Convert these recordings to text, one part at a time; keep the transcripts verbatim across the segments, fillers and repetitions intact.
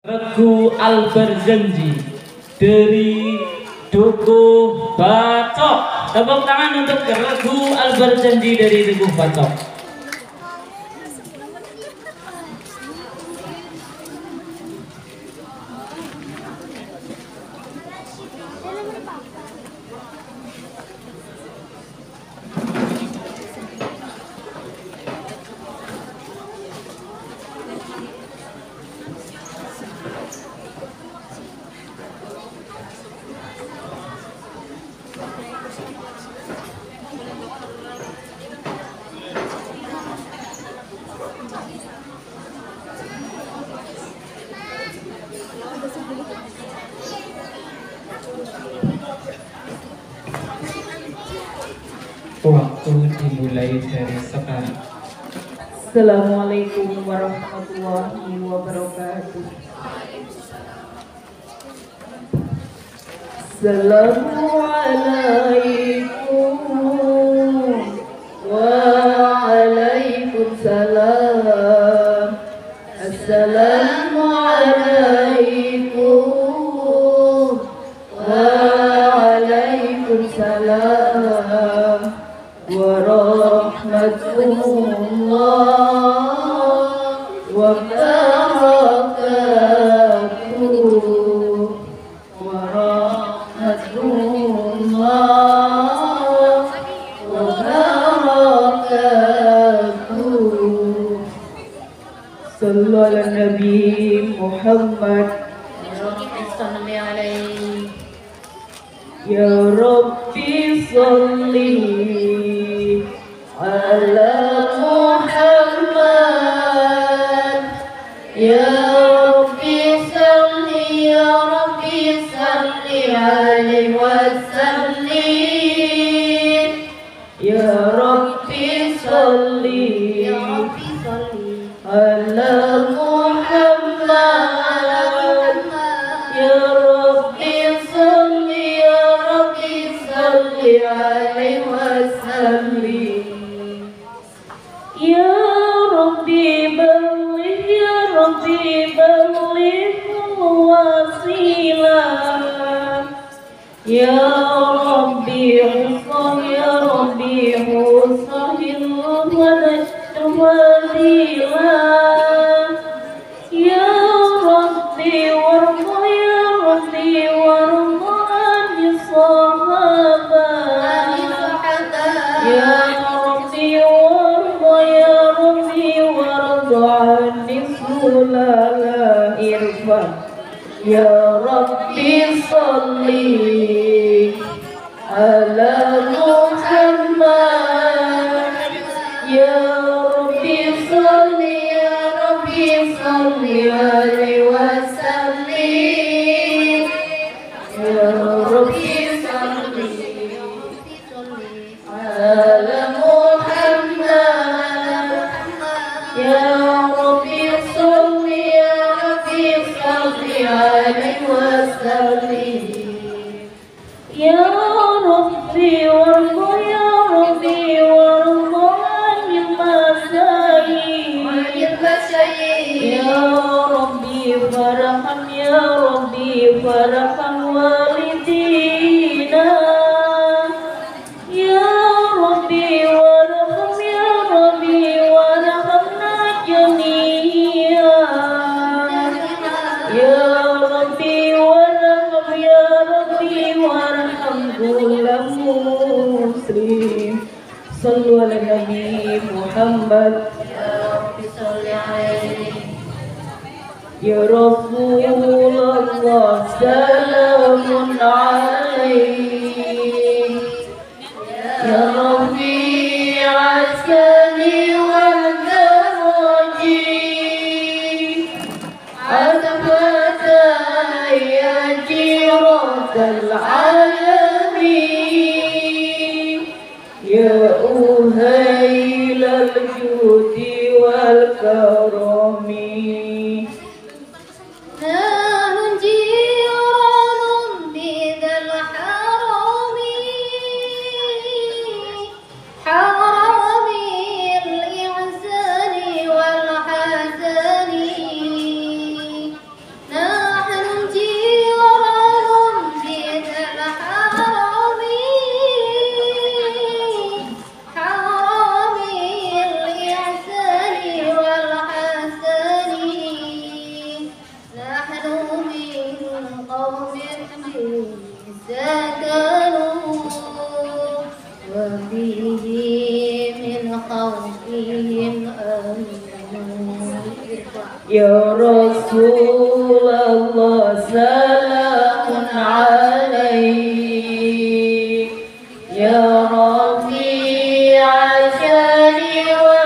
Regu Al-Barzanji dari Duku Bacok. Tepuk tangan untuk Regu Al-Barzanji dari Duku Bacok. Waktu dimulai dari sekarang. Assalamualaikum warahmatullahi wabarakatuh. Assalamualaikum waalaikumsalam. Assalamualaikum waalaikumsalam warahmatullahi wabarakatuh. Warahmatullahi wabarakatuh. Sallu ala Nabi Muhammad. Ya Rabbi salli ala Muhammad. Ya Rabbi salli, ya Rabbi salli alaihi wasallim. Ya Rabbi salli, ya Rabbi salli ala Muhammad. Ya Rabbi salli, ya Rabbi salli alaihi wasallim. Ya Rabbi balligh, ya Rabbi balligh wasilah. Ya Rabbi husn, ya Rabbi husn wadilah. Ya Rabbi warḍa, ya Rabbi warḍa bisahabah. Ya Rabbi warḍa, ya Rabbi warḍa bisulala irfan. Ya Rabbi salli ala Muhammad. Ya Rabbi salli, ya Rabbi salli alaihi wasallim. Ya Rabbi salli ala Muhammad. Ya Rabbi salli, ya Rabbi salli alaihi wasallim. Ya Rabbi warḍa, ya Rabbi warḍa anil masayih. Ya Rabbi farhan, ya Rabbi farhan walidina. Ya Rabbi warham, ya Rabbi warhamna jami'an. Ya Rabbi warham, ya Rabbi warham kulla muslim. Sallu ala Nabi Muhammad. Ya Rabbi salli alaihi. Ya Rasulullah salamun alaihi. Ya Rabbi askani wa daraji. Atfata ya jiratal alamin. Ya uhailal judi wal karami. حرام الإحسان والحسن ذكروا وبه من خوفهم أمنوا يا رسول الله سلام عليك يا رفيع شاني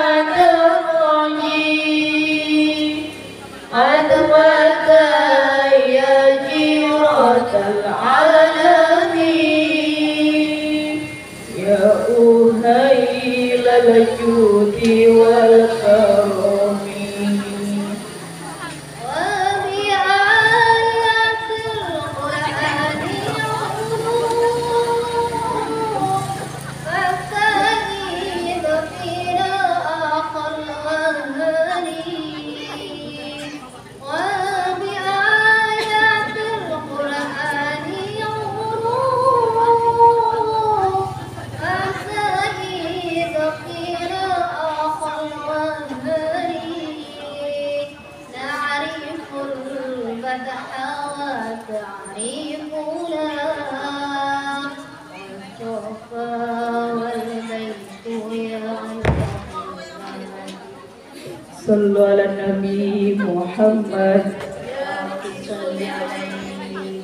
وترجي عدوك يا جيرة العالمين يا أهيل الجود والكرم وبآيات القرآن يعلمون فاستجيب فينا آخر الغالين وبآيات القرآن يعلمون فاستجيب فينا آخر الغالين نعرف الفتح وتعرفنا والصفا والبيت يعلمون صلوا على النبي محمد صل عليه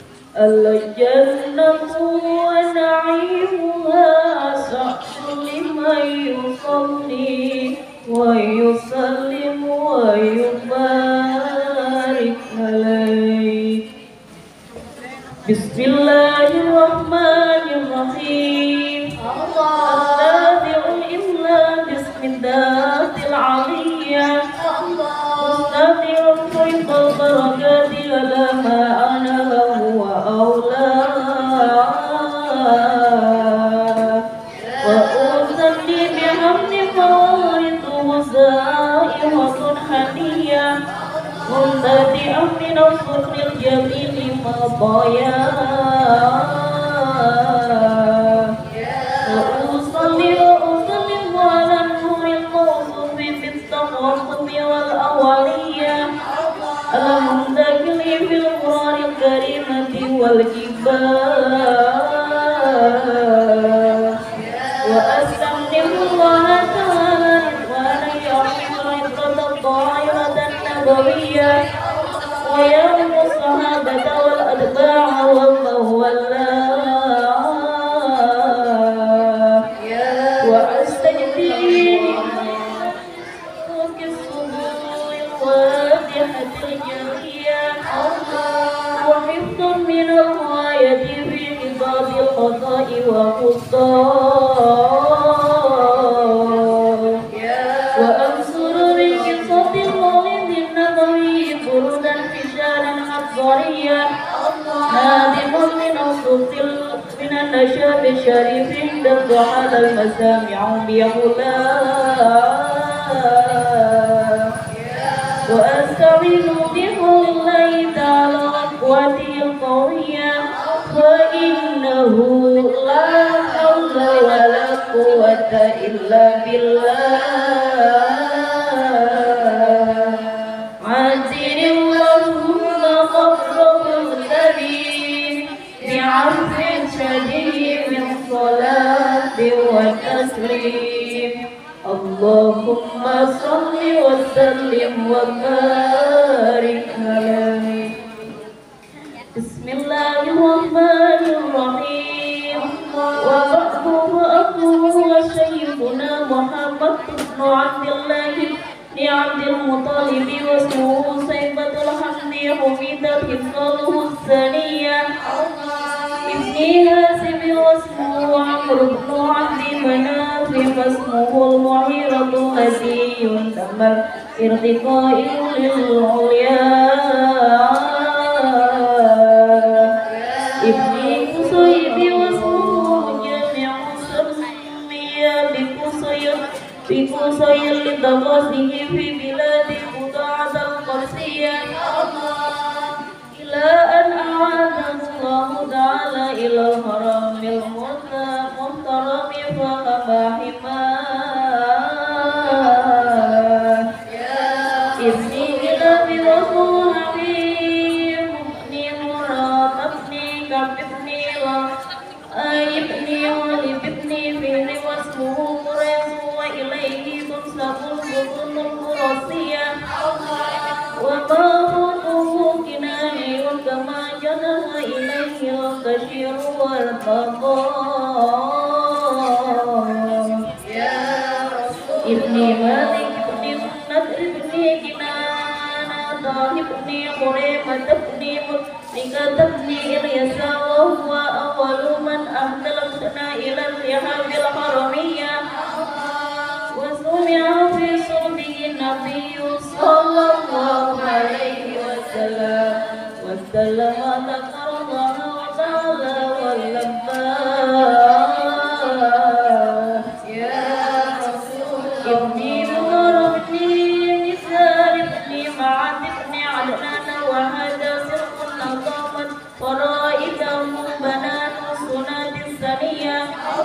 الجنة ونعيمها سعد لمن يصلي ويسلم ويبارك عليه بسم الله الرحمن الرحيم السابع الإملاء بسم الذات العلية مستودع فيض البركات على ما أنا له وأولاه وأصلي بحمد موارد وزائرة حنية مبتدئا من الصبر الجميل مضايا وأصلي وأسلم على النور الموصوف بالتقرب والأولية المنتقل في القرآن الكريمة والجبال وأستخدم الله تعالى رضوانا يحفظ عطرة الطائرة النبوية ويوم الصحابة والأتباع والله والله وأستجدي الصدور الواضحة الجلية وحفظ من الغاية في عقاب الخطأ وخطاه وأنصر بقصة المولد النبوي بردا فشالا حضاريا نادم من صوت من النشاب الشريف عند الضحى المسامع بيقولاه وأستعين بقول الله تعالى وقوته القوية فإنه لا حول ولا قوة إلا بالله عزل اللهم قبره الكريم بعرف شديد من صلاة وتسليم اللهم صل وسلم وبارك عليه بسم الله الرحمن الرحيم وبعضه أبوه وشيخنا محمد بن عبد الله بن عبد المطلب واسمه سيبة الحمد حميدة خصاله الثانية ابن هاشم واسمه عمرو بن عبد مناف واسمه المغيرة الذي ينتمى ارتقائه للعليا ابن قصيب واسمه جامع سمي بقصير بقصير لتغاثه في بلاد قطاعة القرسية إلى أن أعاده الله تعالى إلى الحرم المحترم فهما حماه ابني إلى بوصول حبيب ابني مراد ابني كعب ابني البشير والقضاء يا رسول ابني مالك ابني النذر ابني كنانة طه ابني قريمة ابني مطلقة ابني إلياس وهو أول من أهدى الهدنى إلى الرحاب الحرمية وسمع في صلبه النبي صلى الله عليه وسلم وسلم ذكر الله تعالى واللبان يا رسول ابني نور ابني نسار ابني معد ابني عدنان وهذا سرق نظامت فرائدهم بنات السنة الثانية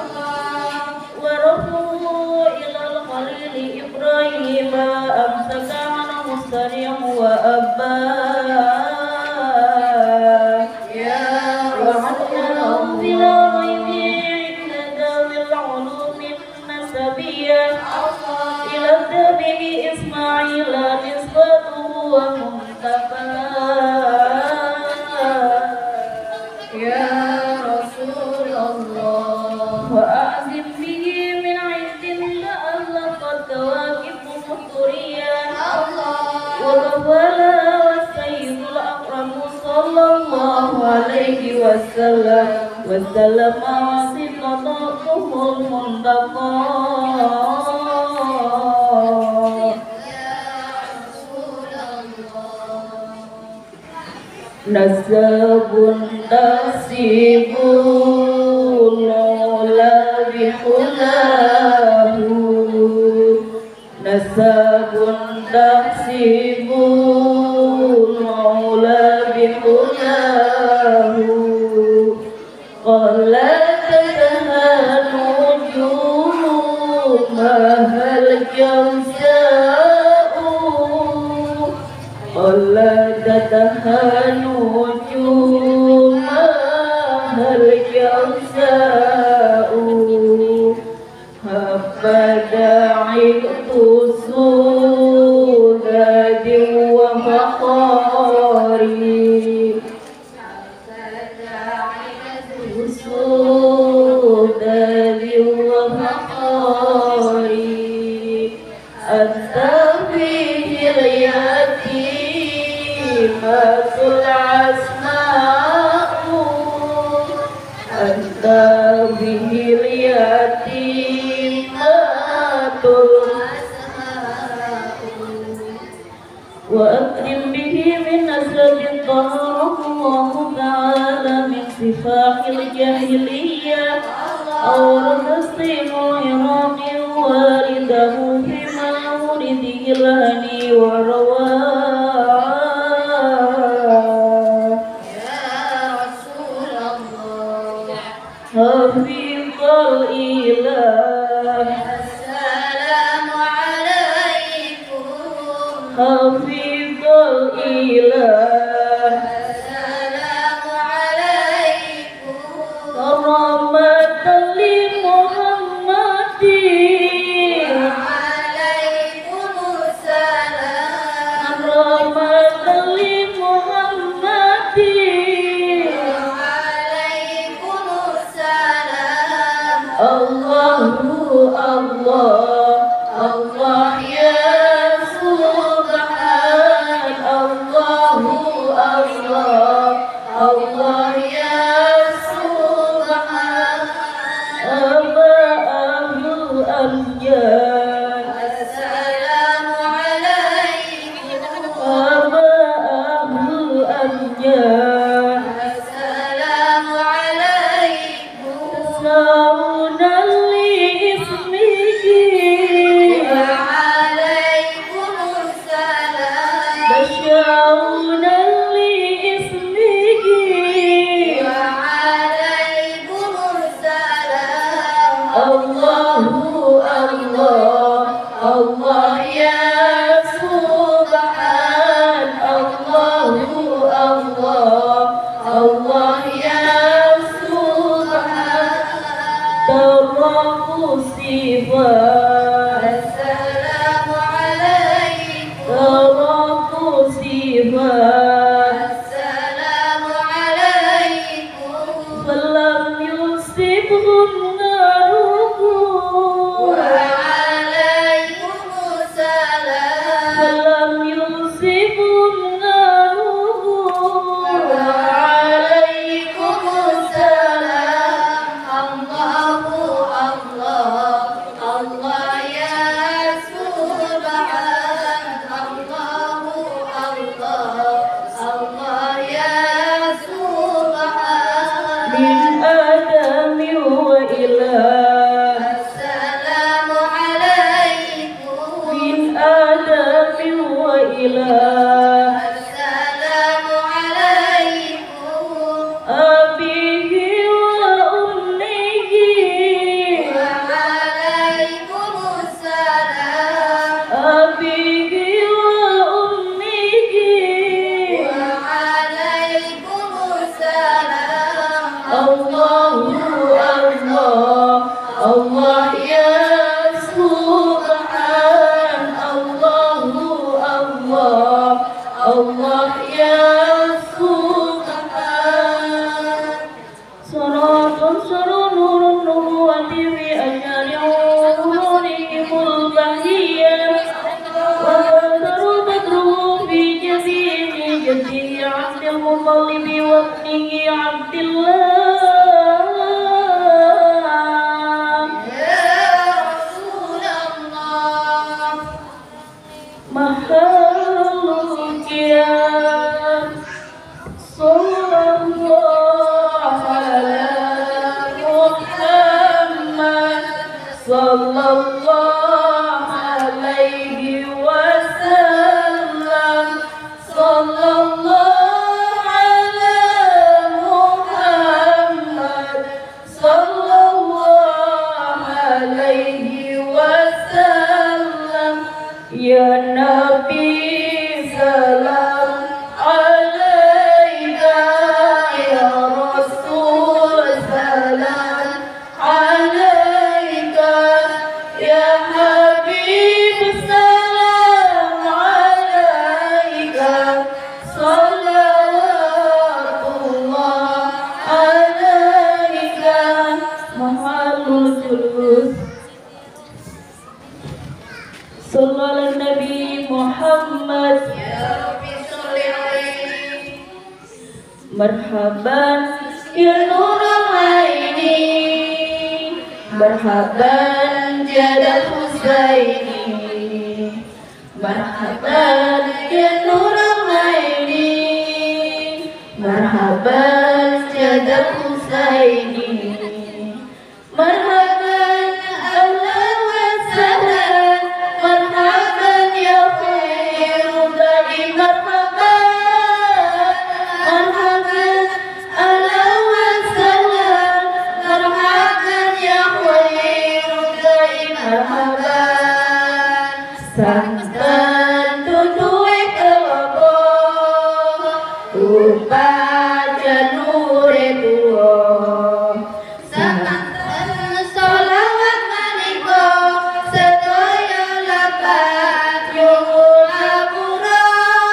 ورفعوا إلى الخليل إبراهيم أمسك عنه السريع وأباه وعدناهم بلا ريب عند ذوي العلوم النسبية إلى ذبه إسماعيل نسبته ومنتفاه يا رسول الله وأعزم به من عند لأن قد كواكب مطرية وغفل والسيد الأكرم صلى الله عليه وسلم وسلم وصفته المنتقى نسب نسيب العلا بحلاه نسب نسيب العلا بحلاه قال تتهان وجوهها الجوزاء قال تتهان وجوهها الجوزاء فدعيت سوداد وفخاري سوداد وفخاري أنت فيه اليتيمة العسماء أنت به اليتيمة العسماء وأكرم به من نسب طهره الله تعالى من سفاح الجاهلية أورث الصين العراق والده في مولده الهني ورواه حفيظ الإله السلام عليكم حفيظ الإله السلام عليكم رحمة لمحمد وعليكم السلام رحمة لمحمد الله الله الله يا سبحان الله الله الله يا سبحان أبا أهل الأمجاد السلام عليكم أبا أهل الأمجاد السلام عليكم سونا لاسمك ilah. Assalamualaikum Min adamin wa ilah. Assalamualaikum Abihi wa ummihi. Waalaikumsalam Abihi wa ummihi. Waalaikumsalam Allahu Allah, Allah ya Subhan. Allahu Allah, Allah ya Subhan. Salatun sarun nurun nubuwati fi asyari umurihimul bahiyah. Wa badru badruhu fi jazini jaddihi Abdul Muttalib wa ibnihi Abdillah. Mahalul qiyam. Sallallahu ala Muhammad. Sallallahu alaihi wasallam. Sallallahu ala Muhammad. Sallallahu alaihi wasallam. Ya Nabi salam alaika. Ya Rasul salam alaika. Ya Habib salam alaika. Salawatullah alaika. Mahalul julus. Sallallahu Nabi Muhammad. Ya Rabbi sholli alaihi. Marhaban ya nurul aini. Marhaban jadal Husaini. Marhaban ya nurul aini. Marhaban jadal Husaini. Marhaban ahlan wa sahlan. Marhaban ya khairul da'i. Marhaban. Marhaban ahlan wa sahlan. Marhaban ya khairul da'i. Marhaban. Santan tuduh kelapa. Upaja nure tuwa. Samanten sholawat manika sedaya lepat nyuwun ngapura.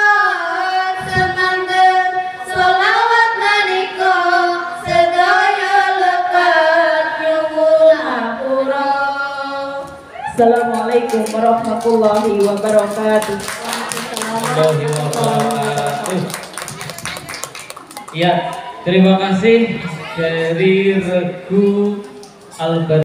Samanten sholawat manika sedaya lepat nyuwun ngapura. Assalamualaikum warahmatullahi wabarakatuh. Warahmatullahi wabarakatuh. Ya, terima kasih dari Regu Albar.